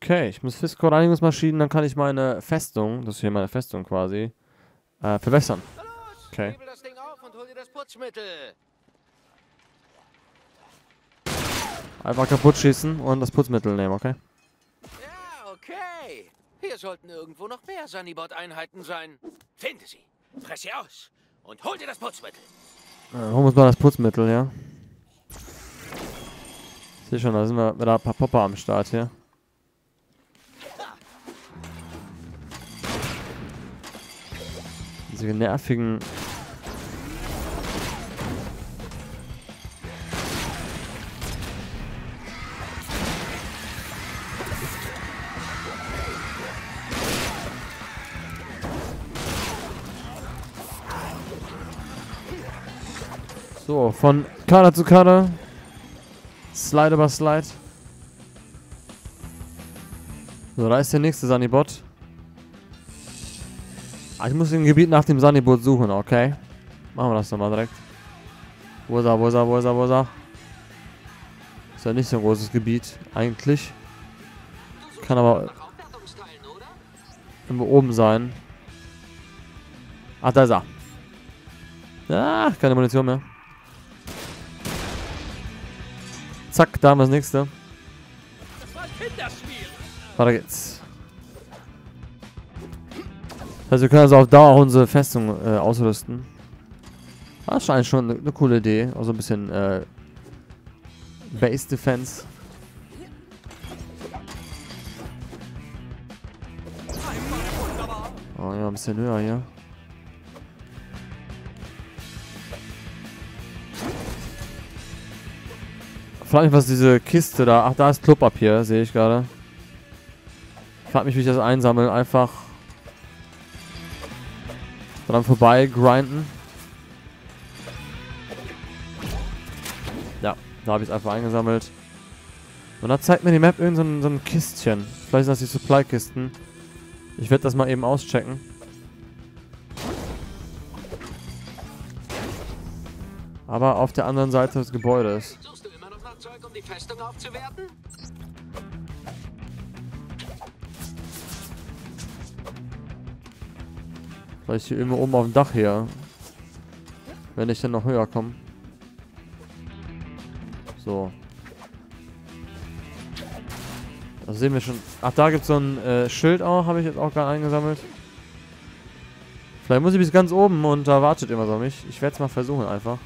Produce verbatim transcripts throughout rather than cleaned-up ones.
Okay, ich muss Fisco-Reinigungsmaschinen, dann kann ich meine Festung, das ist hier meine Festung quasi, äh, verbessern. Okay. Hebel das Ding auf und hol dir das Putzmittel. Einfach kaputt schießen und das Putzmittel nehmen, okay? Ja, okay. Hier sollten irgendwo noch mehr Sanibot-Einheiten sein. Finde sie, fress sie aus und hol dir das Putzmittel. Äh, holen wir uns mal das Putzmittel, ja? Ich sehe schon, da sind wir wieder ein paar Popper am Start hier. Diese nervigen... So, von Kader zu Kader. Slide über Slide. So, da ist der nächste Sanibot. Ah, ich muss im Gebiet nach dem Sanibot suchen, okay? Machen wir das doch mal direkt. Wo ist er, wo ist er, wo ist er, wo ist er? Ist ja nicht so ein großes Gebiet, eigentlich. Kann aber irgendwo oben sein. Ach, da ist er. Ah, keine Munition mehr. Zack, da haben wir das nächste. Weiter geht's. Also wir können also auf Dauer unsere Festung äh, ausrüsten. Das ist eigentlich schon eine, eine coole Idee. Also ein bisschen äh, Base Defense. Oh ja, ein bisschen höher hier. Frag mich, was diese Kiste da... Ach, da ist Klopapier, sehe ich gerade. Frag mich, wie ich das einsammeln. Einfach dran vorbei grinden. Ja, da habe ich es einfach eingesammelt. Und da zeigt mir die Map irgend so ein, so ein Kistchen. Vielleicht sind das die Supply-Kisten. Ich werde das mal eben auschecken. Aber auf der anderen Seite des Gebäudes. Suchst du immer noch nach Zeug, um die Festung aufzuwerten? Vielleicht hier irgendwo oben auf dem Dach hier. Wenn ich dann noch höher komme. So. Das sehen wir schon. Ach, da gibt es so ein äh, Schild auch. Habe ich jetzt auch gerade eingesammelt. Vielleicht muss ich bis ganz oben und da wartet immer so auf mich. Ich werde es mal versuchen einfach.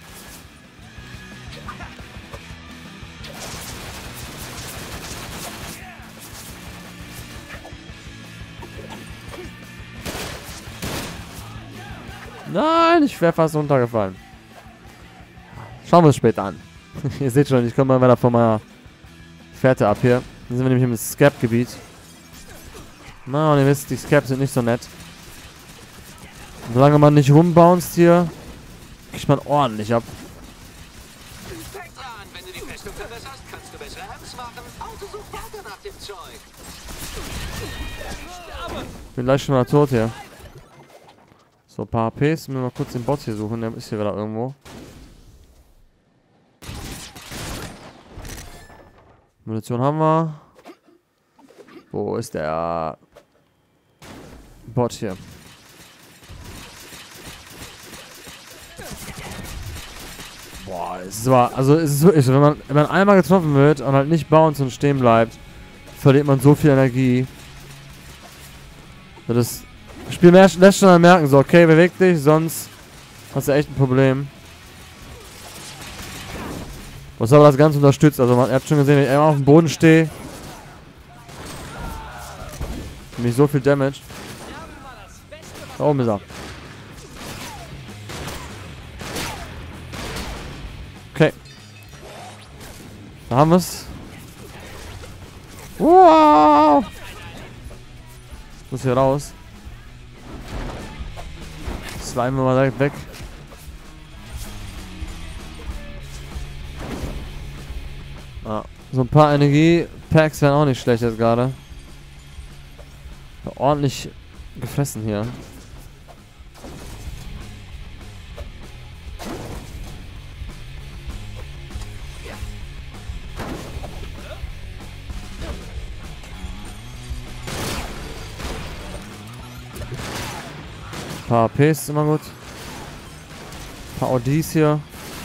Nein, ich wäre fast runtergefallen. Schauen wir es später an. Ihr seht schon, ich komme mal wieder von meiner Fährte ab hier. Dann sind wir nämlich im Scap-Gebiet. Na, und ihr wisst, die Scaps sind nicht so nett. Und solange man nicht rumbounced hier, kriegt man ordentlich ab. Denk dran, wenn du die Festung verbesserst, kannst du bessere Apps machen. Also such weiter nach dem Zeug. Bin gleich schon mal tot hier. So, ein paar H Ps. Müssen wir mal kurz den Bot hier suchen. Der ist hier wieder irgendwo. Munition haben wir. Wo ist der Bot hier? Boah, es ist aber, also es ist wirklich so, wenn man, wenn man einmal getroffen wird und halt nicht bounce und stehen bleibt, verliert man so viel Energie. Das Spiel lässt schon mal merken, so, okay, beweg dich, sonst hast du echt ein Problem. Was aber das Ganze unterstützt, also man, ihr habt schon gesehen, wenn ich einmal auf dem Boden stehe, nicht so viel Damage. Da oben ist er. Okay. Da haben wir es. Wow! Ich muss hier raus. Slime wir mal direkt weg. Ah, so ein paar Energie-Packs wären auch nicht schlecht jetzt gerade. Ordentlich gefressen hier. paar A Ps ist immer gut. Ein paar O Ds hier.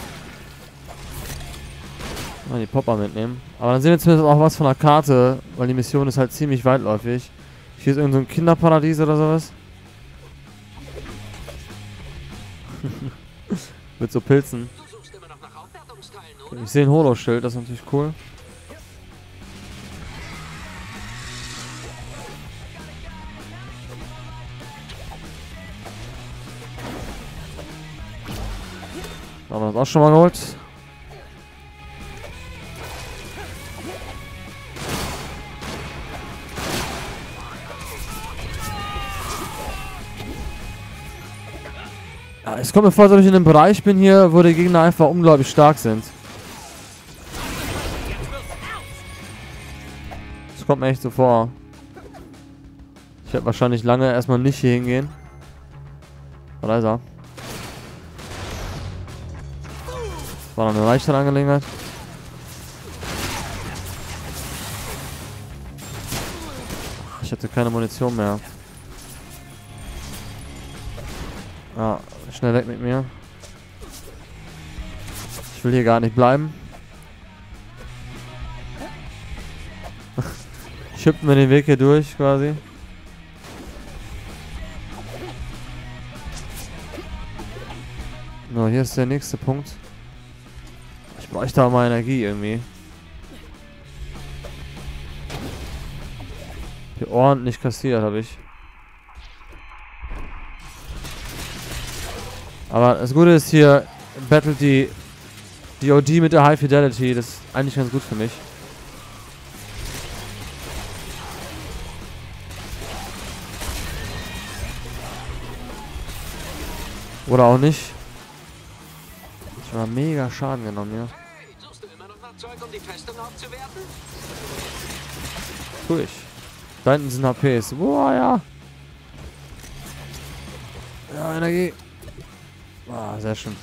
Mal die Popper mitnehmen. Aber dann sehen wir zumindest auch was von der Karte, weil die Mission ist halt ziemlich weitläufig. Hier ist irgend so ein Kinderparadies oder sowas. Mit so Pilzen. Okay, ich sehe ein Holo-Schild, das ist natürlich cool. Da haben wir das auch schon mal geholt. Ja, es kommt mir vor, als ob ich in einem Bereich bin hier, wo die Gegner einfach unglaublich stark sind. Das kommt mir echt so vor. Ich werde wahrscheinlich lange erstmal nicht hier hingehen. Oh, da ist er. Das war noch eine leichtere Angelegenheit. Ich hatte keine Munition mehr. Ah, schnell weg mit mir. Ich will hier gar nicht bleiben. Ich hüpfe mir den Weg hier durch quasi. So, hier ist der nächste Punkt. Ich bräuchte auch mal Energie irgendwie. Hier ordentlich kassiert habe ich. Aber das Gute ist hier, battelt die, die O D mit der High Fidelity. Das ist eigentlich ganz gut für mich. Oder auch nicht. Ich war mega Schaden genommen, ja. Hey, suchst du immer noch nach Zeug, um die Festung aufzuwerten? Tu ich. Da hinten sind H Ps. Boah, ja. Ja, Energie. Ah, sehr schön.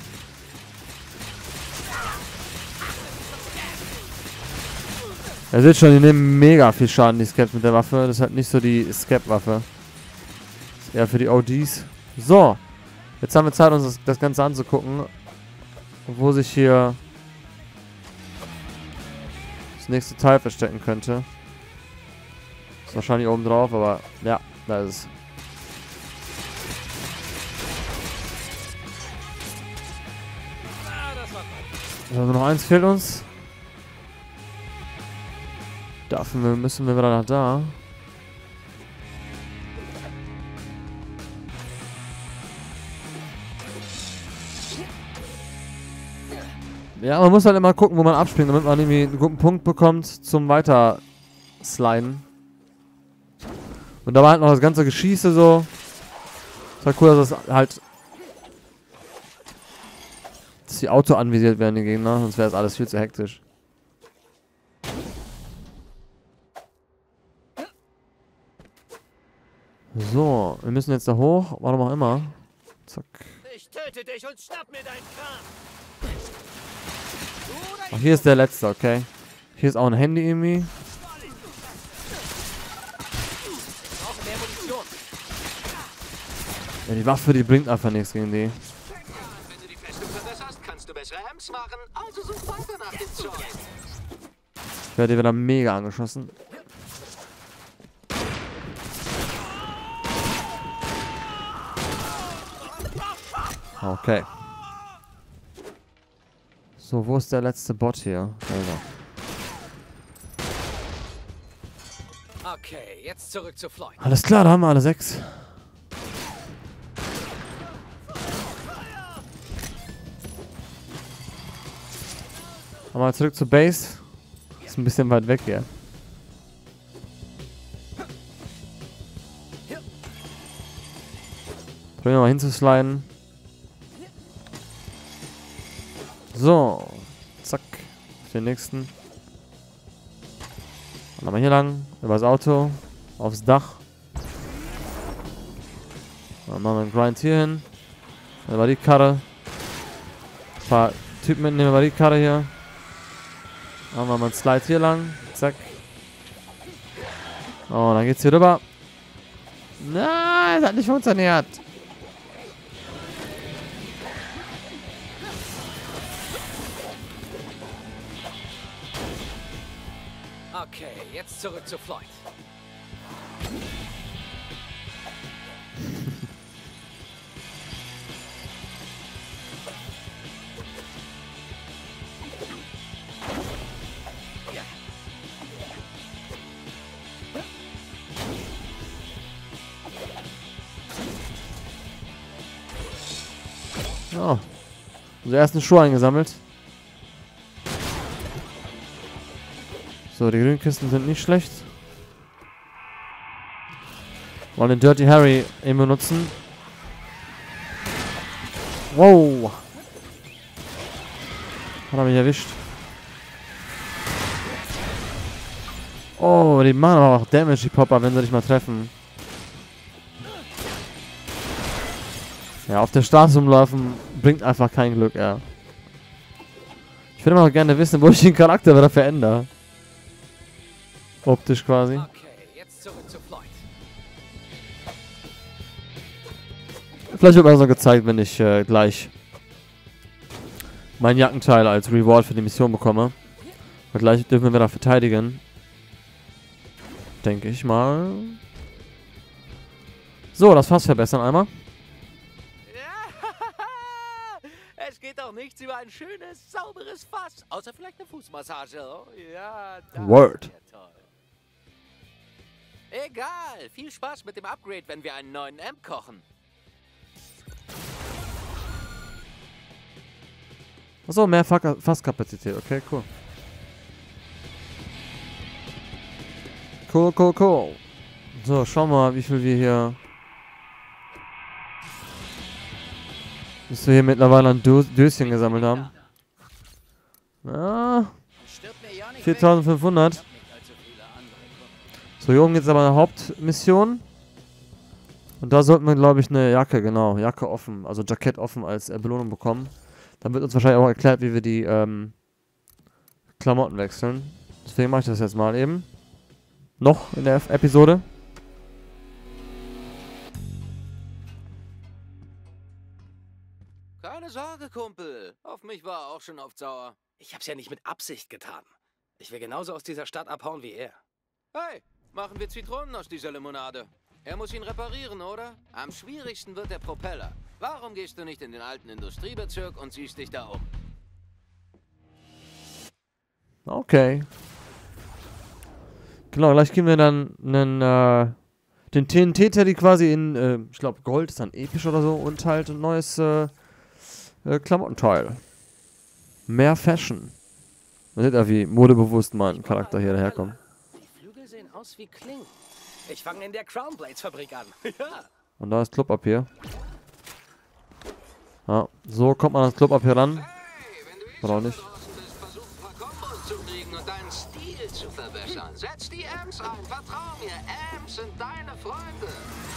Ihr seht schon, die nehmen mega viel Schaden, die Scaps mit der Waffe. Das ist halt nicht so die Scap-Waffe. Das ist eher für die O Ds. So. Jetzt haben wir Zeit, uns das, das Ganze anzugucken. Wo sich hier das nächste Teil verstecken könnte. Ist wahrscheinlich oben drauf, aber ja, da ist es. Also noch eins fehlt uns. Dafür müssen wir wieder nach da. Ja, man muss halt immer gucken, wo man abspringt, damit man irgendwie einen guten Punkt bekommt zum weiter sliden. Und da war halt noch das ganze Geschieße so. Ist halt cool, dass das halt dass die Auto anvisiert werden, die Gegner, sonst wäre das alles viel zu hektisch. So, wir müssen jetzt da hoch, warum auch immer. Zack. Ich töte dich und schnapp mir deinen Kram. Ach, hier ist der letzte, okay. Hier ist auch ein Handy irgendwie. Brauche mehr Munition. Ja, die Waffe, die bringt einfach nichts gegen die. Wenn du die Festung verbesserst, kannst du bessere Amps machen. Also such weiter nach dem Zeug. Ich werde wieder mega angeschossen. Okay. So, wo ist der letzte Bot hier? Also. Okay, jetzt zurück zu Floyd. Alles klar, da haben wir alle sechs. Aber zurück zur Base. Ist ein bisschen weit weg hier. Probieren wir mal hinzusliden. So. Zack. Auf den nächsten. Dann haben wir hier lang. Über das Auto. Aufs Dach. Dann machen wir einen Grind hier hin. Dann war die Karre. Ein paar Typen mitnehmen wir die Karre hier. Dann machen wir einen Slide hier lang. Zack. Oh, dann geht's hier rüber. Nein, das hat nicht funktioniert. Okay, jetzt zurück zu Floyd. Oh. Unsere ersten Schuhe eingesammelt. So, die grünen Kisten sind nicht schlecht. Wollen den Dirty Harry eben benutzen. Wow. Hat er mich erwischt. Oh, die machen aber auch Damage, die Popper, wenn sie dich mal treffen. Ja, auf der Straße rumlaufen bringt einfach kein Glück, ja. Ich würde mal gerne wissen, wo ich den Charakter wieder verändere. Optisch quasi. Okay, jetzt zurück zu Floyd. Vielleicht wird mir das noch gezeigt, wenn ich äh, gleich meinen Jackenteil als Reward für die Mission bekomme. Und gleich dürfen wir wieder verteidigen. Denke ich mal. So, das Fass verbessern einmal. Es geht doch nichts über ein schönes, sauberes Fass. Außer vielleicht eine Fußmassage. Oh, ja, das Word. ist ja toll. Egal. Viel Spaß mit dem Upgrade, wenn wir einen neuen Amp kochen. Achso, mehr Fa- Fasskapazität. Okay, cool. Cool, cool, cool. So, schauen wir mal, wie viel wir hier... Bis wir hier mittlerweile ein Dö Döschen gesammelt haben. Ja, viertausendfünfhundert. So, hier oben geht es aber eine Hauptmission. Und da sollten wir, glaube ich, eine Jacke, genau, Jacke offen, also Jackett offen als äh, Belohnung bekommen. Dann wird uns wahrscheinlich auch erklärt, wie wir die ähm, Klamotten wechseln. Deswegen mache ich das jetzt mal eben. Noch in der F Episode. Keine Sorge, Kumpel. Auf mich war er auch schon oft sauer. Ich hab's ja nicht mit Absicht getan. Ich will genauso aus dieser Stadt abhauen wie er. Hey, machen wir Zitronen aus dieser Limonade. Er muss ihn reparieren, oder? Am schwierigsten wird der Propeller. Warum gehst du nicht in den alten Industriebezirk und siehst dich da um? Okay. Genau, gleich kriegen wir dann einen, äh, den T N T-Teddy quasi in, äh, ich glaube, Gold ist dann episch oder so und halt ein neues, äh, äh, Klamottenteil. Mehr Fashion. Man sieht ja, wie modebewusst mein Charakter hier daherkommt. Die Flügel sehen aus wie Klingen. Ich fange in der Crown Blades Fabrik an. Ja. Und da ist Klopapier. Ja, so kommt man ans Klopapier ran. Hey, wenn du eh Oder auch schon nicht. draußen bist, versuch ein paar Kombos zu kriegen und deinen Stil zu verbessern. Setz die Amps ein, vertrau mir. Amps sind deine Freunde.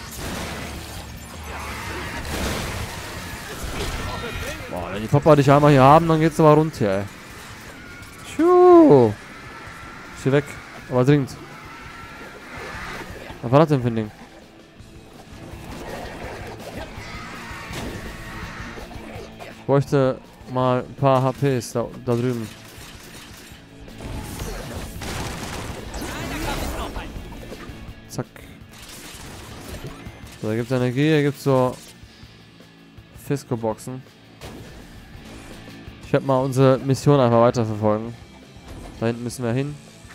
Boah, wenn die Popper dich einmal hier haben, dann geht's aber rund hier, ey. Tschuh. Ist hier weg. Aber dringend. Was war das denn für ein Ding? Ich bräuchte mal ein paar H Ps da, da drüben. Zack. So, da gibt's Energie, hier gibt's so Fisco-Boxen. Ich werde mal unsere Mission einfach weiterverfolgen. Da hinten müssen wir hin.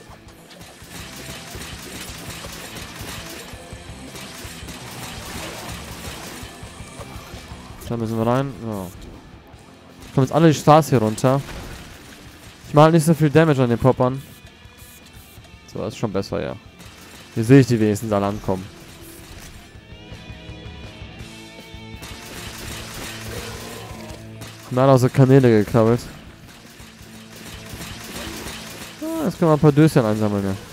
Da müssen wir rein. So. Kommen jetzt alle die Straße hier runter. Ich mache halt nicht so viel Damage an den Poppern. So, das ist schon besser, ja. Hier sehe ich die wenigstens alle ankommen. Mir hat auch so Kanäle gekrabbelt. Ah, jetzt können wir ein paar Döschen einsammeln, ja.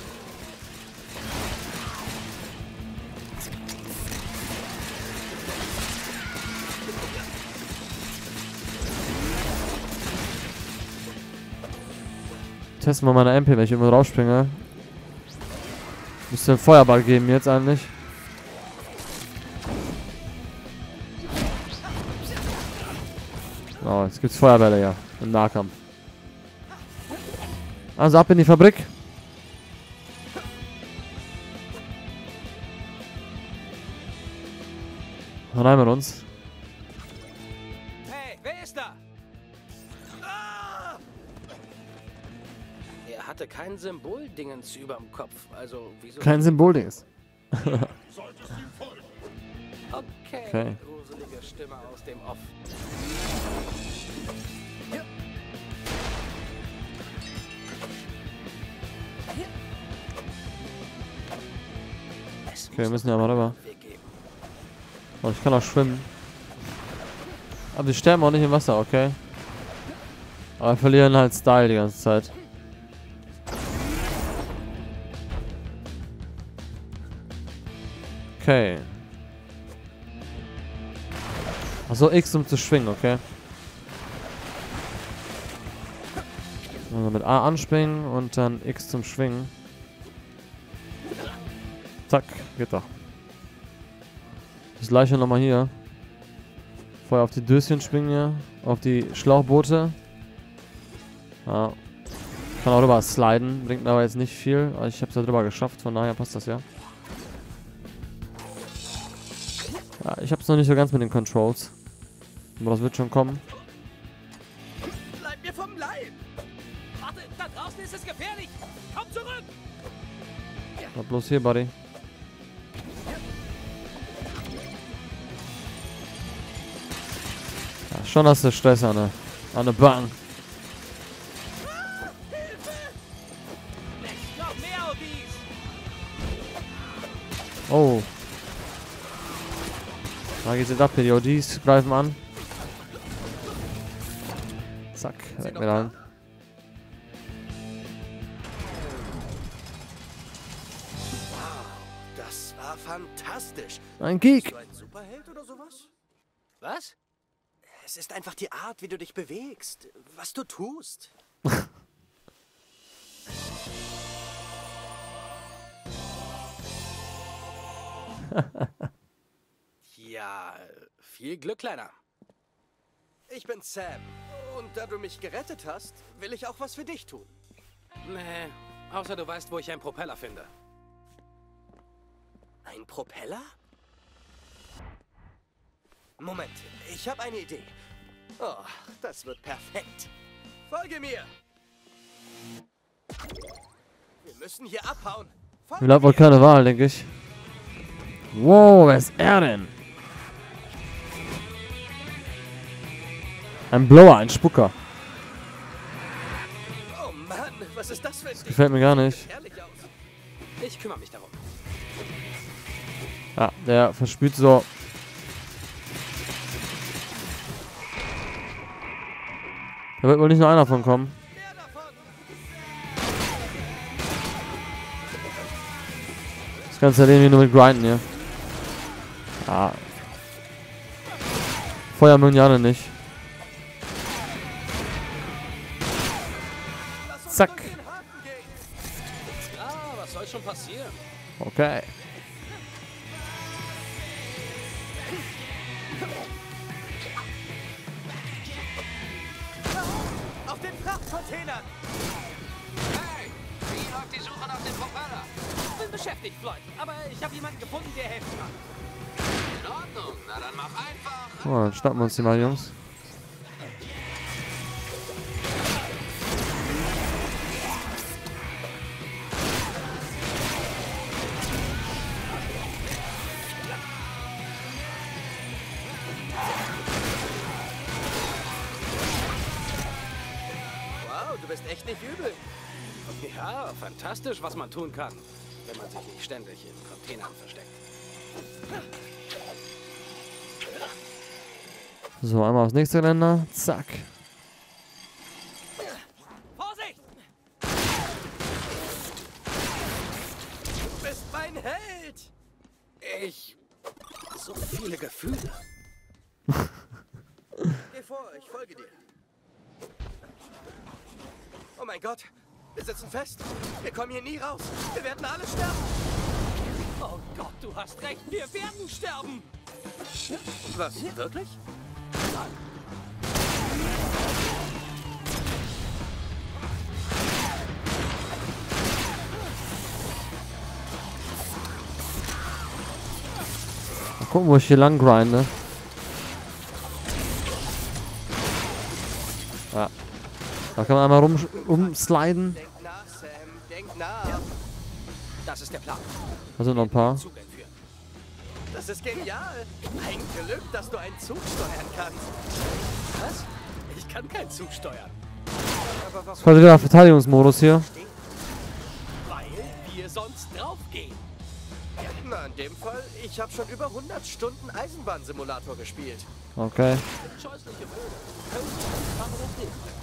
Testen wir mal eine M P, wenn ich irgendwo rausspringe. Müsste einen Feuerball geben jetzt eigentlich. Oh, jetzt gibt's Feuerbälle, ja. Im Nahkampf. Also ab in die Fabrik. rein mit uns. Hey, wer ist da? Ah! Er hatte kein Symboldingens überm Kopf. Also, wieso? Kein Symboldings. Okay. Okay. Gruselige Stimme aus dem Off. Es Okay, wir muss müssen ja mal rüber. einen Weg geben. Oh, ich kann auch schwimmen. Aber die sterben auch nicht im Wasser, okay? Aber wir verlieren halt Style die ganze Zeit. Okay. Achso, X um zu schwingen, okay? Also mit A anspringen und dann X zum Schwingen. Zack, geht doch. Das gleiche nochmal hier. Vorher auf die Döschen schwingen hier. Auf die Schlauchboote. Ja. Kann auch drüber sliden. Bringt aber jetzt nicht viel. Aber ich habe es ja drüber geschafft. Von daher passt das ja. Ja, ich habe es noch nicht so ganz mit den Controls. Aber das wird schon kommen. Bleib mir vom Leib! Warte, da draußen ist es gefährlich! Komm zurück! Na, bloß hier, Buddy. Ja, schon hast du Stress an der, an der Bank. Noch mehr Odis! Oh. Da geht's jetzt ab hier. Die O Ds greifen an. Zack, weg mit rein. Das war fantastisch. Ein Geek. Bist du ein Superheld oder sowas? Was? Es ist einfach die Art, wie du dich bewegst, was du tust. Ja, viel Glück, Kleiner. Ich bin Sam. Und da du mich gerettet hast, will ich auch was für dich tun. Nee, außer du weißt, wo ich einen Propeller finde. Ein Propeller? Moment, ich habe eine Idee. Oh, das wird perfekt. Folge mir! Wir müssen hier abhauen. Folge Wir haben wohl mir. keine Wahl, denke ich. Wow, wer ist er denn? Ein Blower, ein Spucker. Oh Mann, was ist das für ein Ding? Gefällt mir gar nicht. Herrlich aus. Ich kümmere mich darum. Ja, der verspült so. Da wird wohl nicht nur einer von kommen. Mehr davon! Das ganze Leben hier nur mit Grinden hier. Ja. Feuer mögen die alle nicht. Lass uns Zack. durch den Haken gehen. Ja, was soll schon passieren? Okay. Auf den Frachtcontainern! Hey, wie läuft die Suche nach dem Propeller? Ich bin beschäftigt, Floyd, aber ich habe jemanden gefunden, der helfen kann. In Ordnung, na dann mach einfach. Oh, dann schnappen wir uns die mal, Jungs. Wow, du bist echt nicht übel. Ja, fantastisch, was man tun kann, wenn man sich nicht ständig in Containern versteckt. So, einmal aufs nächste Geländer. Zack. Vorsicht! Du bist mein Held! Ich... So viele Gefühle. Geh vor, ich folge dir. Oh mein Gott, wir sitzen fest. Wir kommen hier nie raus. Wir werden alle sterben. Oh Gott, du hast recht. Wir werden sterben. Was, wirklich? Nein. Gucken, wo ich hier lang grinde. Ja. Da kann man einmal rum, rumsliden. Denk nach, Sam. Denk nach. Das ist der Plan. Da sind noch ein paar. Zug entführen. Das ist genial. Ein Glück, dass du einen Zug steuern kannst. Was? Ich kann keinen Zug steuern. Aber warum? Das war wieder Verteidigungsmodus hier. Weil wir sonst draufgehen. Na, in dem Fall, ich habe schon über hundert Stunden Eisenbahnsimulator gespielt. Okay. Scheußliche Böde. Können Sie einfach das Leben retten?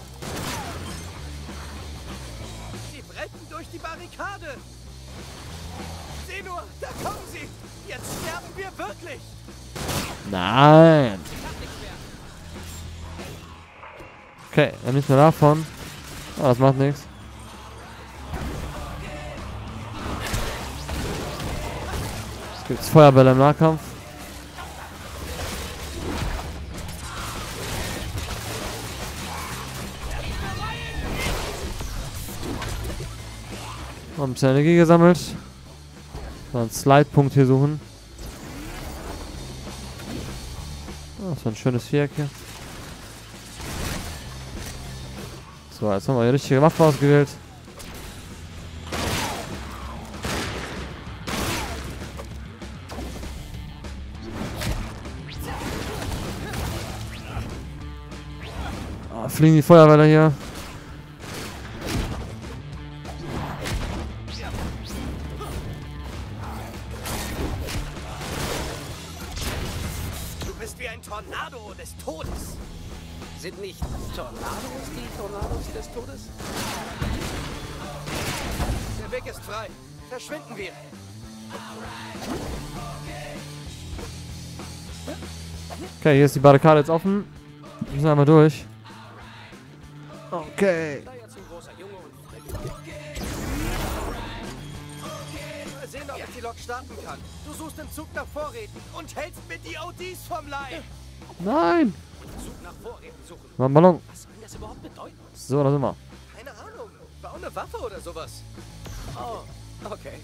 Sie brechen durch die Barrikade. Sieh nur, da kommen sie. Jetzt sterben wir wirklich. Nein. Okay, dann nicht mehr davon. Ah, das macht nichts. Jetzt gibt's Feuerbälle im Nahkampf. Noch ein bisschen Energie gesammelt. So, einen Slide-Punkt hier suchen. Oh, das war ein schönes Viereck hier. So, jetzt haben wir die richtige Waffe ausgewählt. Oh, fliegen die Feuerwehr hier. Du bist wie ein Tornado des Todes. Sind nicht Tornados die Tornados des Todes? Der Weg ist frei. Verschwinden wir. Okay, hier ist die Barrikade jetzt offen. Wir müssen einmal durch. Okay. Da jetzt ein großer Junge und Freddy. Mal sehen, ob ich die Lok starten kann. Du suchst im Zug nach Vorräten und hältst mir die O Ds vom Leib. Nein! Zug nach Vorräten suchen. Mal einen Ballon. Was soll das überhaupt bedeuten? So, da sind wir. Keine Ahnung. Bau eine Waffe oder sowas. Oh, okay.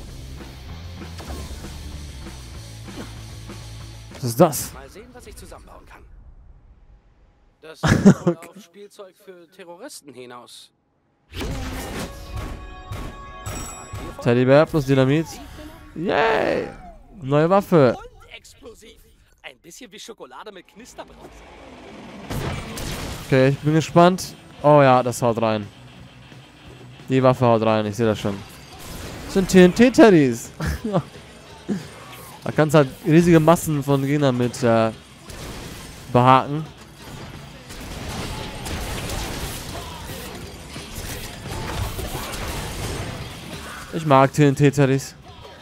Was ist das? Mal sehen, was ich zusammenbauen kann. Das sieht wohl auf Spielzeug für Terroristen hinaus. Teddybär plus Dynamit. Yay! Neue Waffe. Und explosiv. Ein bisschen wie Schokolade mit Knisterbraus. Okay, ich bin gespannt. Oh ja, das haut rein. Die Waffe haut rein, ich sehe das schon. Das sind T N T-Teddys. Da kannst du halt riesige Massen von Gegnern mit äh, behaken. Ich mag T N T-Teddys.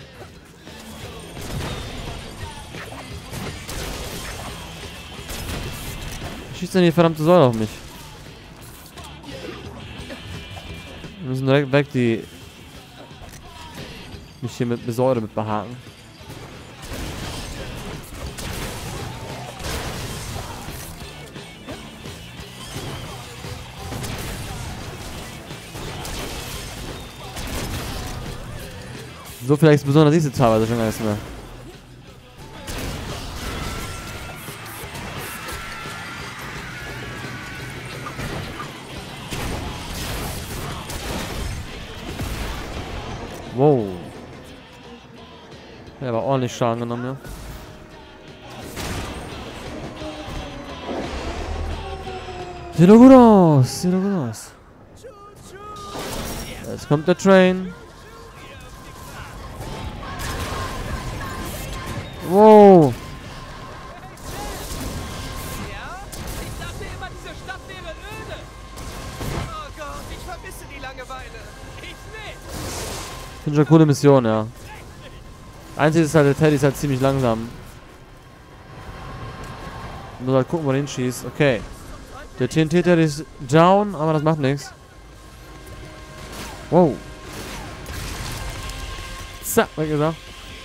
Schießt denn die verdammte Säule auf mich? Wir müssen direkt weg, die mich hier mit Säure mit behaken. So viel Explosion siehst du teilweise schon gar nicht mehr. Wow. Ja, aber ordentlich Schaden genommen, ja. Sieht doch gut aus, sieht doch gut aus. Jetzt kommt der Train. Wow. Ja? Ich dachte immer, diese Stadt wäre öde. Oh Gott, ich vermisse die Langeweile. Ich nicht. Finde schon eine coole Mission, ja. Einzig ist halt, der Teddy ist halt ziemlich langsam. Nur halt gucken, wo er hinschießt. Okay. Der T N T-Teddy ist down, aber das macht nichts. Wow. Zack, weg ist er.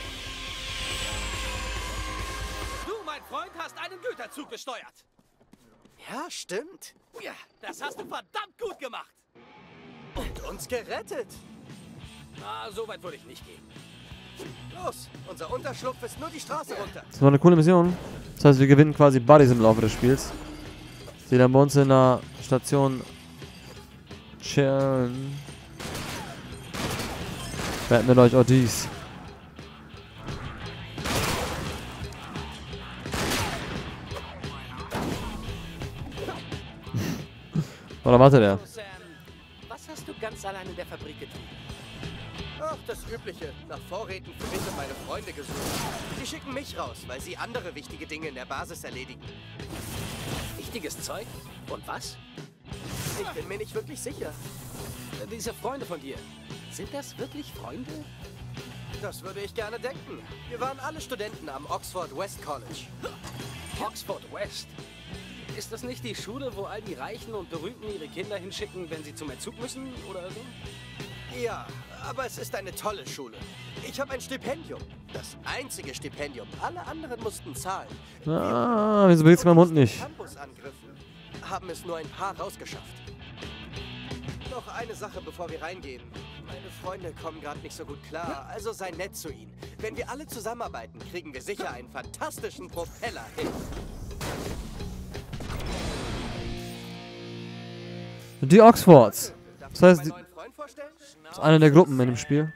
Du, mein Freund, hast einen Güterzug gesteuert. Ja, stimmt. Ja, das hast du verdammt gut gemacht. Und uns gerettet. Ah, so weit würde ich nicht gehen. Los, unser Unterschlupf ist nur die Straße runter. Das war eine coole Mission. Das heißt, wir gewinnen quasi Buddies im Laufe des Spiels. Die dann bei uns in der Station chillen. Werden mit euch auch dies. Oder warte der? Sam, was hast du ganz allein in der Fabrik getrieben? Ach, das Übliche. Nach Vorräten für mich und meine Freunde gesucht. Die schicken mich raus, weil sie andere wichtige Dinge in der Basis erledigen. Wichtiges Zeug? Und was? Ich bin mir nicht wirklich sicher. Äh, Diese Freunde von dir. Sind das wirklich Freunde? Das würde ich gerne denken. Wir waren alle Studenten am Oxford West College. Oxford West? Ist das nicht die Schule, wo all die Reichen und Berühmten ihre Kinder hinschicken, wenn sie zum Entzug müssen oder so? Ja, aber es ist eine tolle Schule. Ich habe ein Stipendium. Das einzige Stipendium. Alle anderen mussten zahlen. Ah, wieso bewegt mein Mund nicht? Campusangriffen haben es nur ein paar rausgeschafft. Noch eine Sache, bevor wir reingehen. Meine Freunde kommen gerade nicht so gut klar, also sei nett zu ihnen. Wenn wir alle zusammenarbeiten, kriegen wir sicher einen fantastischen Propeller hin. Die Oxfords. Das heißt, Meinen die, neuen Freund vorstellen? das ist eine der Gruppen in dem Spiel.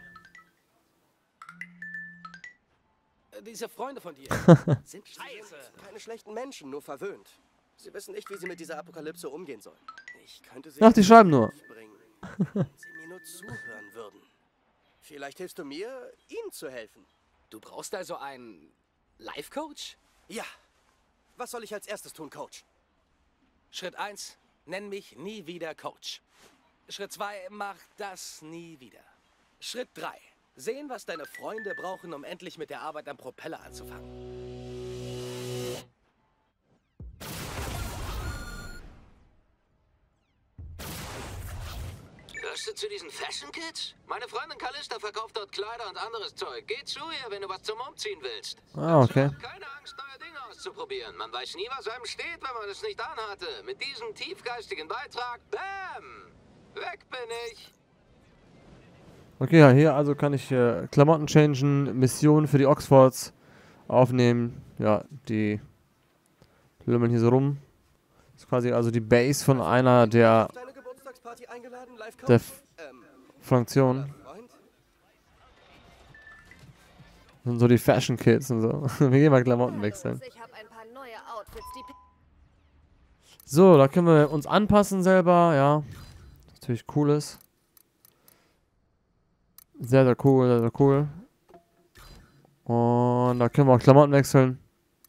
Äh, Diese Freunde von dir. Sind scheiße. Keine schlechten Menschen, nur verwöhnt. Sie wissen nicht, wie sie mit dieser Apokalypse umgehen sollen. Ich könnte sie Ach, die schreiben nur. bringen, wenn sie mir nur zuhören würden. Vielleicht hilfst du mir, ihnen zu helfen. Du brauchst also einen Life-Coach? Ja. Was soll ich als erstes tun, Coach? Schritt eins, nenn mich nie wieder Coach. Schritt zwei, mach das nie wieder. Schritt drei, sehen, was deine Freunde brauchen, um endlich mit der Arbeit am Propeller anzufangen. Gehörst du zu diesen Fashion Kids? Meine Freundin Callista verkauft dort Kleider und anderes Zeug. Geh zu ihr, wenn du was zum Umziehen willst. Ah, okay. Hab keine Angst, neue Dinge auszuprobieren. Man weiß nie, was einem steht, wenn man es nicht anhatte. Mit diesem tiefgeistigen Beitrag, bam! Weg bin ich! Okay, ja, hier also kann ich äh, Klamotten changen, Missionen für die Oxfords aufnehmen. Ja, die lümmeln hier so rum. Das ist quasi also die Base von einer der, Auf deine Geburtstagsparty eingeladen, Live-Coach? der F Ähm, Fraktionen. Freund? Das sind so die Fashion Kids und so. Wir gehen mal Klamotten wechseln. Ich habe ein paar neue Outfits, die So, da können wir uns anpassen selber, ja. Was natürlich cool ist. Sehr, sehr cool, sehr, sehr cool. Und da können wir auch Klamotten wechseln.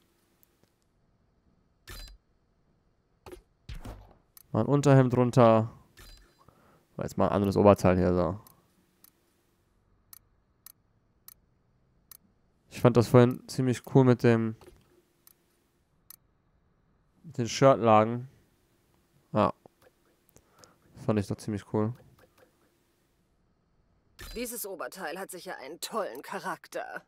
Mal ein Unterhemd drunter. Jetzt mal ein anderes Oberteil hier, so. Ich fand das vorhin ziemlich cool mit dem mit den Shirtlagen. Ja. Fand ich doch ziemlich cool. Dieses Oberteil hat sicher einen tollen Charakter.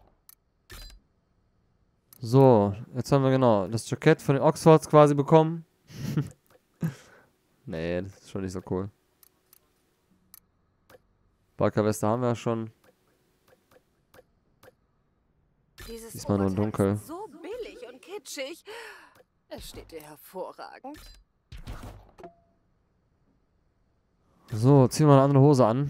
So, jetzt haben wir genau das Jackett von den Oxfords quasi bekommen. Nee, das ist schon nicht so cool. Barkerweste haben wir ja schon. Dieses Diesmal nur Oberteil dunkel. ist so billig und kitschig. Es steht dir hervorragend. So, ziehen wir eine andere Hose an.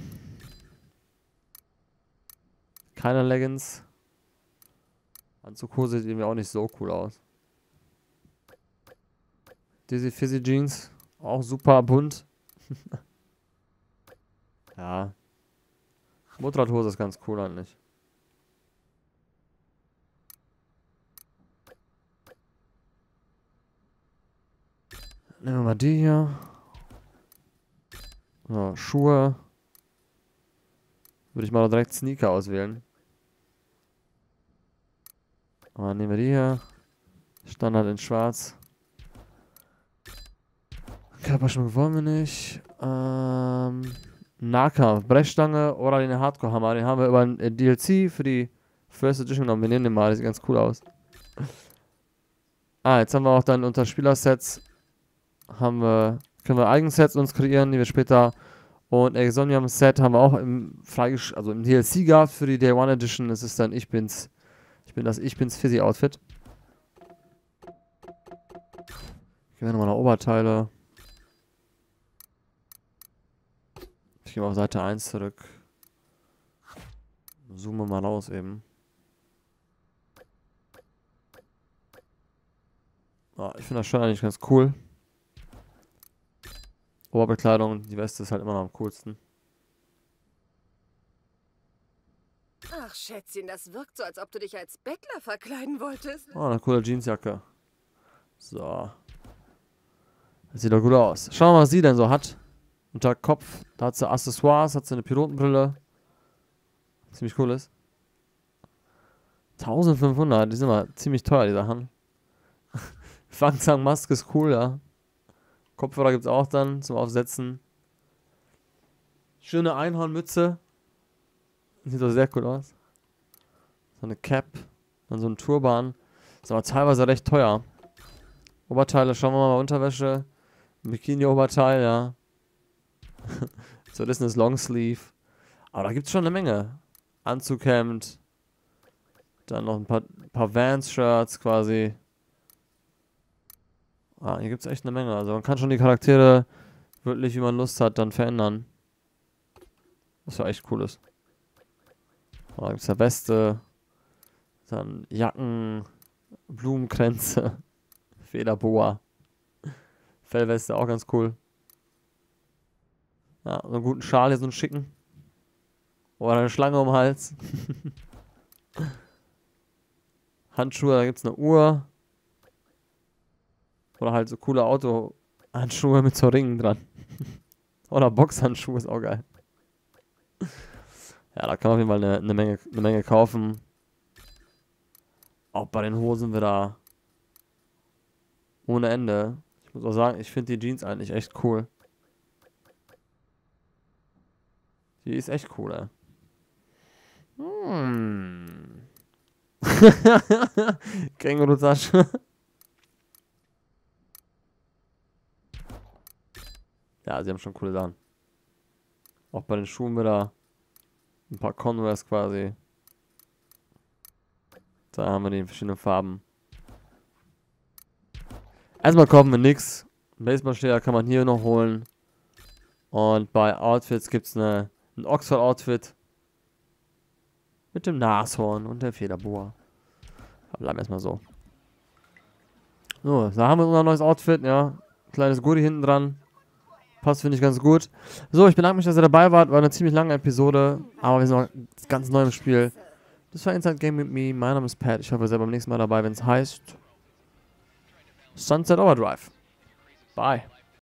Keine Leggings. Anzughose sieht irgendwie auch nicht so cool aus. Diese Fizzy Jeans. Auch super bunt. Ja. Motorradhose ist ganz cool eigentlich. Nehmen wir mal die hier. So, Schuhe. Würde ich mal direkt Sneaker auswählen. Aber nehmen wir die hier. Standard in schwarz. Körperschmuck wollen wir nicht. Ähm, Nahkampf, Brechstange oder den Hardcore-Hammer. Den haben wir über ein äh, D L C für die First Edition genommen. Wir nehmen den mal, das sieht ganz cool aus. Ah, jetzt haben wir auch dann unter Spielersets haben wir, können wir Eigensets uns kreieren, die wir später Und Exonium Set haben wir auch im Freigesch also im D L C gehabt für die Day One Edition. Das ist dann Ich bin's. Ich bin das Ich bin's Fizzy Outfit. Ich gehe nochmal nach Oberteile. Ich gehe mal auf Seite eins zurück. Zoome mal raus eben. Oh, ich finde das schon eigentlich ganz cool. Oberbekleidung, die Weste ist halt immer noch am coolsten. Ach, Schätzchen, das wirkt so, als ob du dich als Bettler verkleiden wolltest. Oh, eine coole Jeansjacke. So. Das sieht doch gut aus. Schauen wir mal, was sie denn so hat. Unter Kopf, da hat sie Accessoires, hat sie eine Pilotenbrille. Ziemlich cool ist. eintausendfünfhundert, die sind mal ziemlich teuer, die Sachen. Fangzahn-Maske ist cool, ja. Kopfhörer gibt es auch dann zum Aufsetzen. Schöne Einhornmütze. Sieht doch sehr cool aus. So eine Cap. Dann so ein Turban. Ist aber teilweise recht teuer. Oberteile, schauen wir mal. Unterwäsche. Bikini-Oberteil, ja. So, das ist ein Longsleeve. Aber da gibt es schon eine Menge. Anzughemd. Dann noch ein paar, paar Vans-Shirts quasi. Ah, hier gibt es echt eine Menge. Also man kann schon die Charaktere wirklich, wie man Lust hat, dann verändern. Was ja echt cool ist. Oh, da gibt es ja Weste. Dann Jacken. Blumenkränze. Federboa. Fellweste, auch ganz cool. Ja, so einen guten Schal hier, so einen schicken. Oder eine Schlange um den Hals. Handschuhe, da gibt es eine Uhr. Oder halt so coole Autohandschuhe mit so Ringen dran. Oder Boxhandschuhe ist auch geil. Ja, da kann man auf jeden Fall eine, eine, Menge, eine Menge kaufen. Auch bei den Hosen wieder ohne Ende. Ich muss auch sagen, ich finde die Jeans eigentlich echt cool. Die ist echt cool, ey. Hm. Känguru-Tasche. Ja, sie haben schon coole Sachen. Auch bei den Schuhen wieder ein paar Converse quasi. Da haben wir die in verschiedenen Farben. Erstmal kaufen wir nix. Baseballschläger kann man hier noch holen. Und bei Outfits gibt es eine, ein Oxford-Outfit. Mit dem Nashorn und der Federboa. Aber bleiben wir erstmal so. So, da haben wir unser neues Outfit, ja. Kleines Goodie hinten dran. Passt, finde ich, ganz gut. So, ich bedanke mich, dass ihr dabei wart. War eine ziemlich lange Episode. Aber wir sind noch ganz neu im Spiel. Das war Inside Game with Me. Mein Name ist Pat. Ich hoffe, ihr seid beim nächsten Mal dabei, wenn es heißt Sunset Overdrive. Bye.